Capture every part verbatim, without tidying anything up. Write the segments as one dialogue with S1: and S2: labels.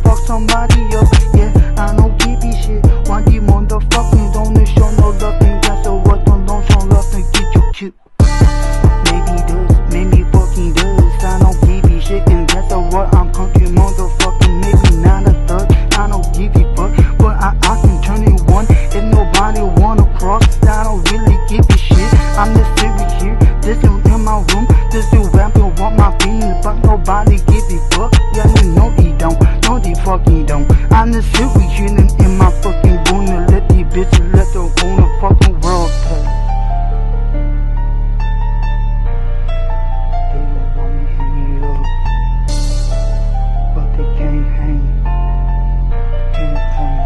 S1: fuck somebody else. Yeah, I don't give a shit. Want the motherfucking don't show no love, and that's a what don't don't show love to get you cute. Maybe does, maybe fucking does. I don't give a shit, and that's a what I'm country motherfucking. Maybe not a thug, I don't give a fuck, but I, I can turn it one if nobody wanna cross. I don't really give a shit. I'm the serious here. This is in my room. This is rapping want my feelings, but nobody give a fuck. Yeah, you know they don't. No, they fucking don't. I'm the serious here in my fucking room to let these bitches let the own the fucking world pay. They don't want me hanging up, but they can't hang. Can't hang.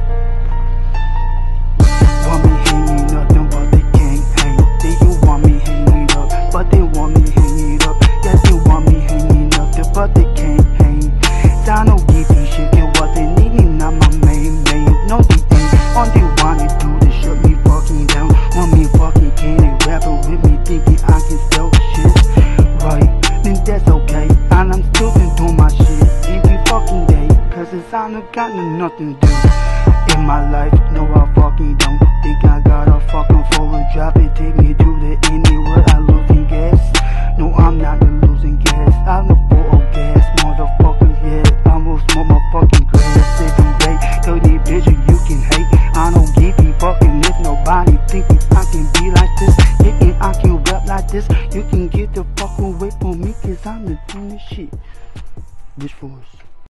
S1: Want me hanging up, then but they can't hang. They don't want me hanging up, but they want me hanging up. Yeah, they want me hanging up, but they can't hang. So I don't give a shit, get what they need, not my main main. No, they ain't. All they wanna do is shut me fucking down. Want me fucking candy rapping with me, thinking I can sell shit. Right, then that's okay. And I'm still doing my shit every fucking day, cause it's I don't got nothing to do in my life. No, I fucking don't think I got a fucking forward drop and take me to the anywhere I losing gas. No, I'm not